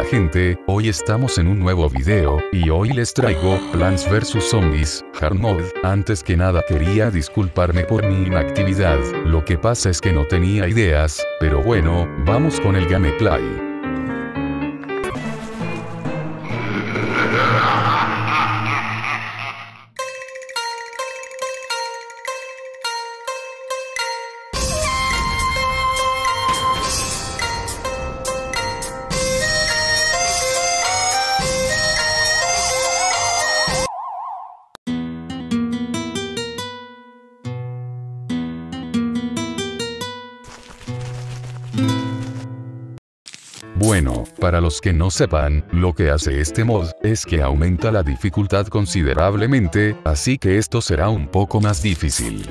Hola gente, hoy estamos en un nuevo video, y hoy les traigo Plants vs Zombies, Hard Mode. Antes que nada quería disculparme por mi inactividad, lo que pasa es que no tenía ideas, pero bueno, vamos con el gameplay. Bueno, para los que no sepan, lo que hace este mod es que aumenta la dificultad considerablemente, así que esto será un poco más difícil.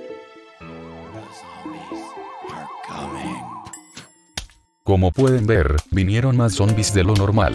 Como pueden ver, vinieron más zombies de lo normal.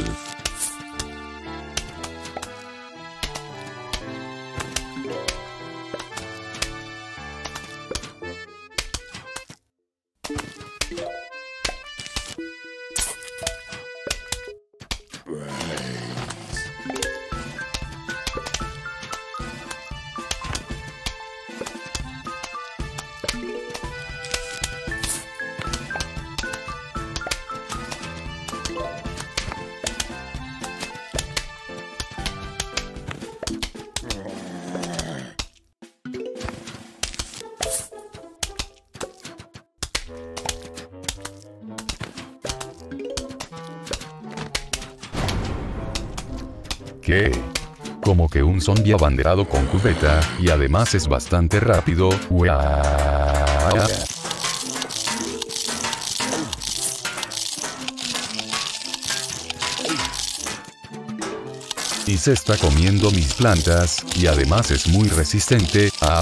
¿Qué? Como que un zombie abanderado con cubeta, y además es bastante rápido. ¡Uah! Y se está comiendo mis plantas, y además es muy resistente. ¡Ah!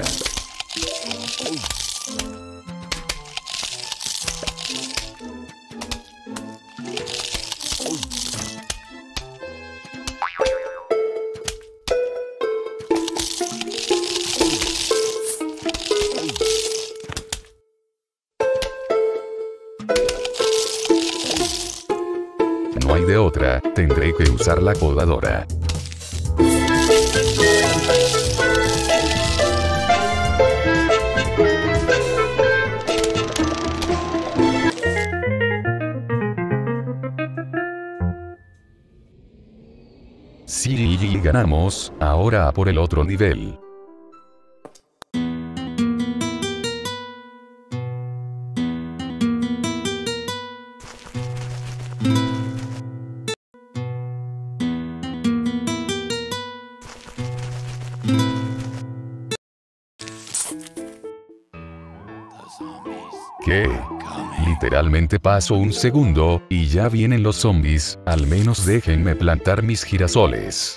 No hay de otra, tendré que usar la podadora. Sí, ganamos, ahora a por el otro nivel. ¿Qué? Literalmente paso un segundo, y ya vienen los zombies, al menos déjenme plantar mis girasoles.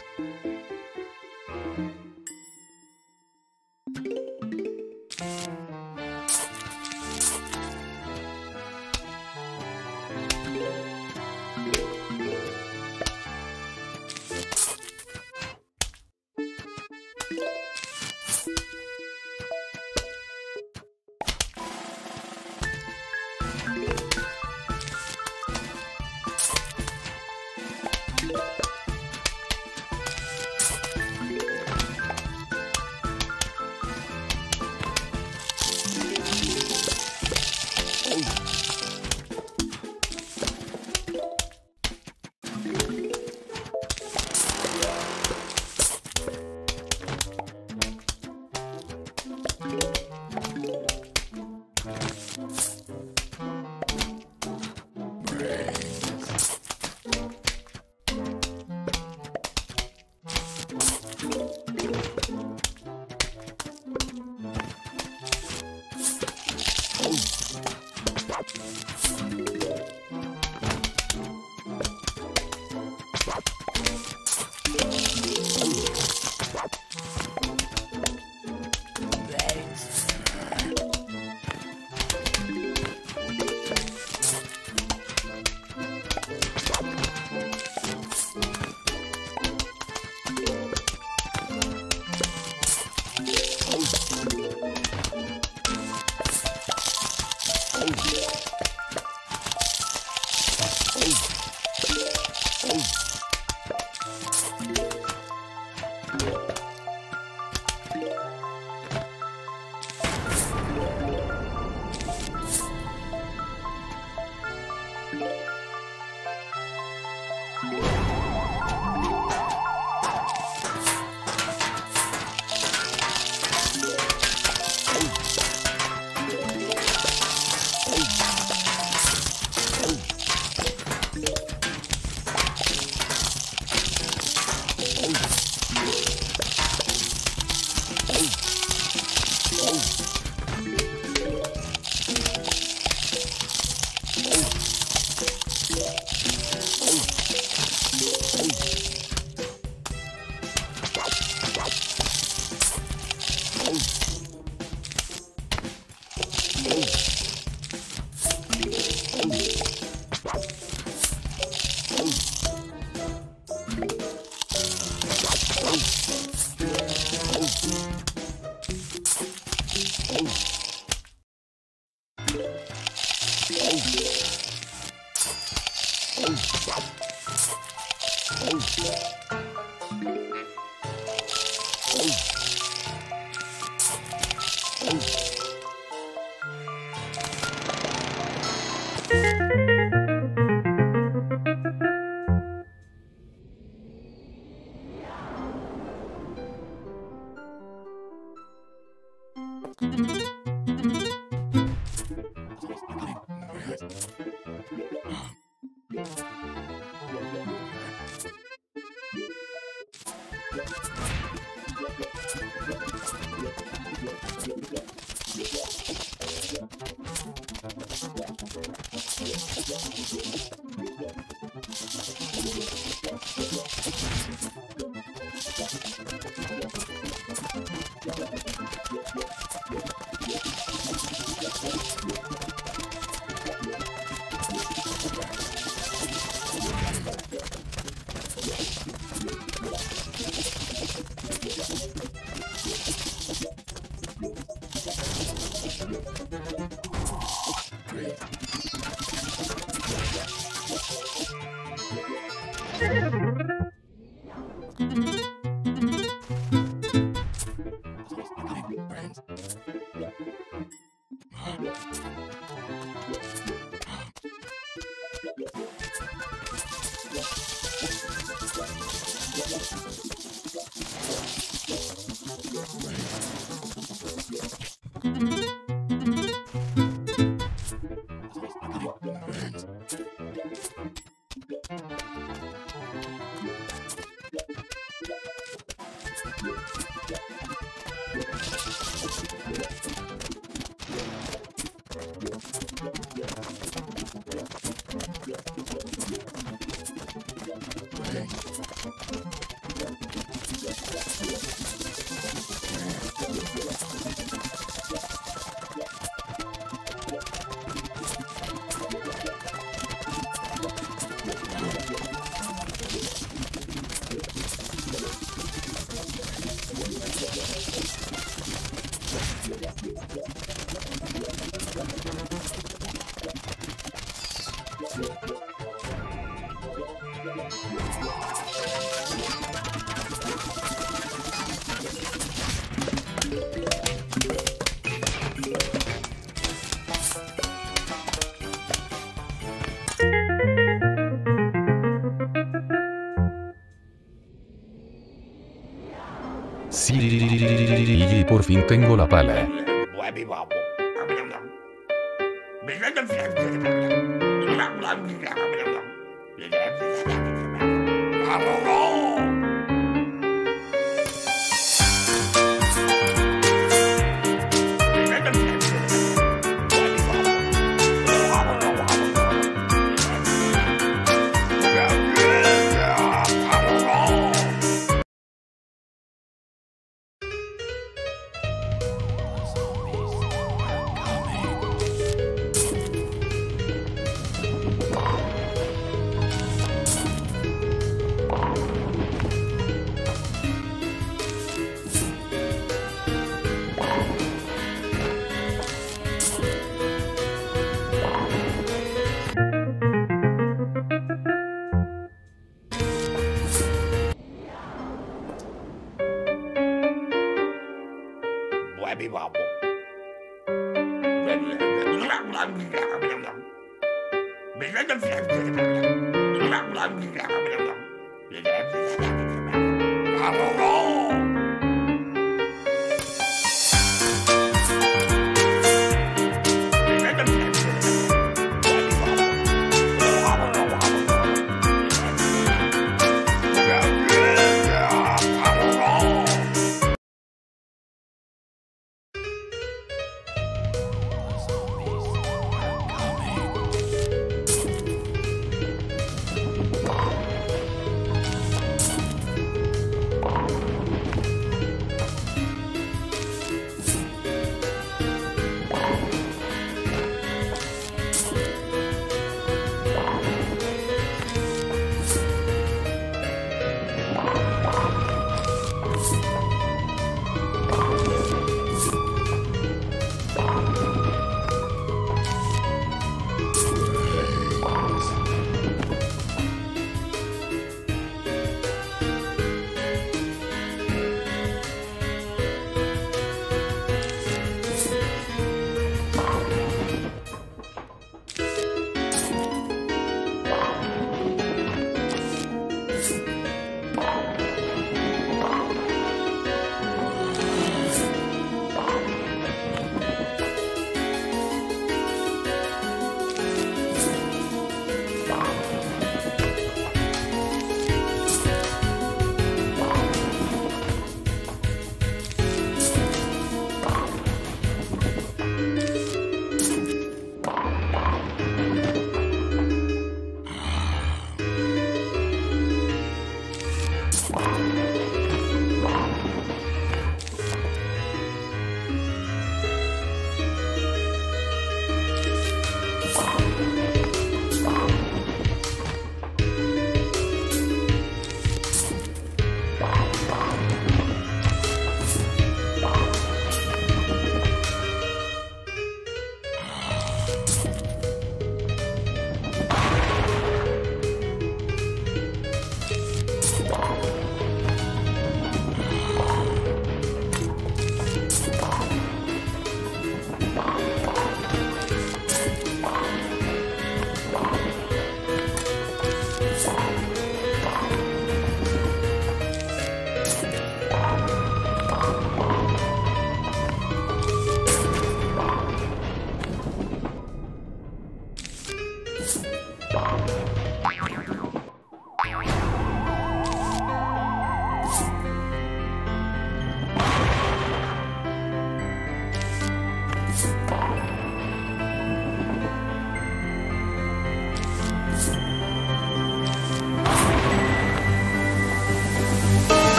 Sí, por fin tengo la pala.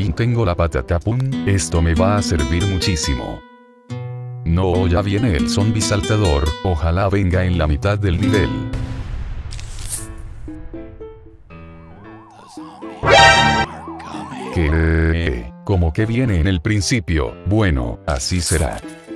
fin tengo la patata pum, esto me va a servir muchísimo. No, ya viene el zombie saltador, ojalá venga en la mitad del nivel. ¿Qué? ¿Cómo que viene en el principio? Bueno, así será.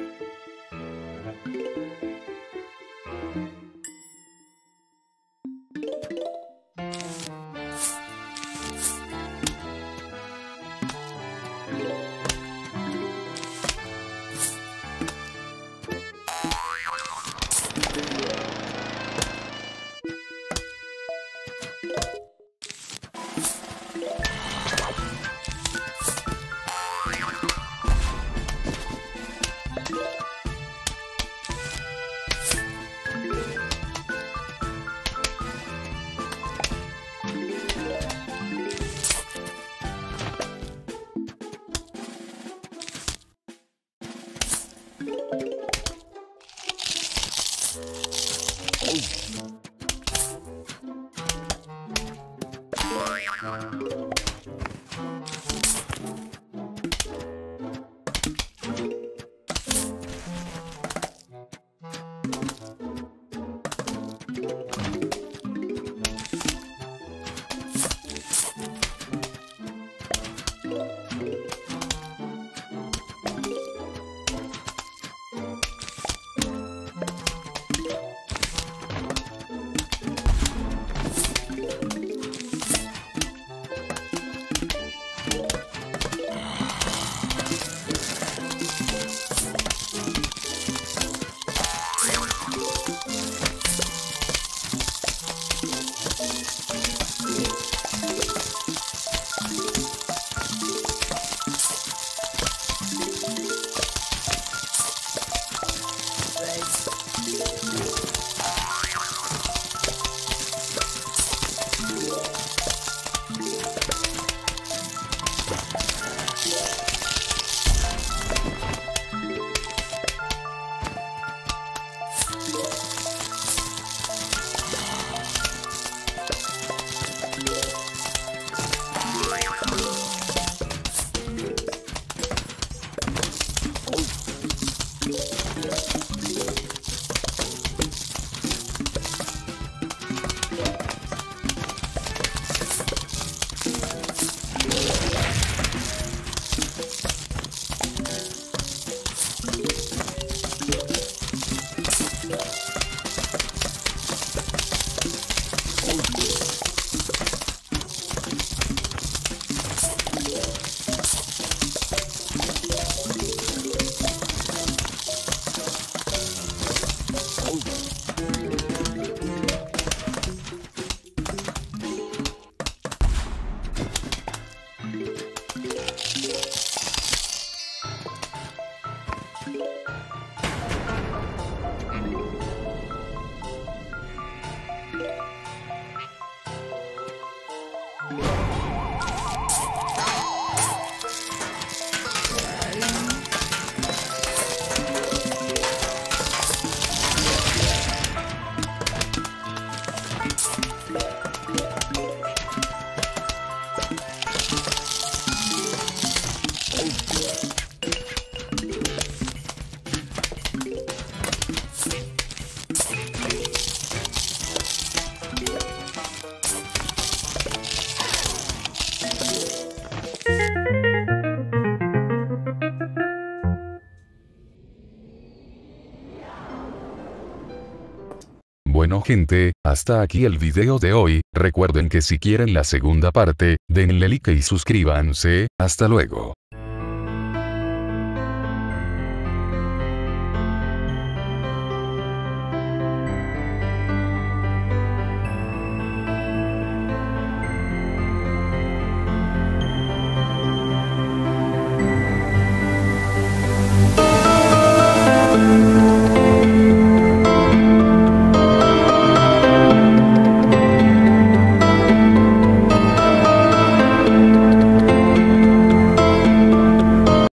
Bueno gente, hasta aquí el video de hoy, recuerden que si quieren la segunda parte, denle like y suscríbanse, hasta luego.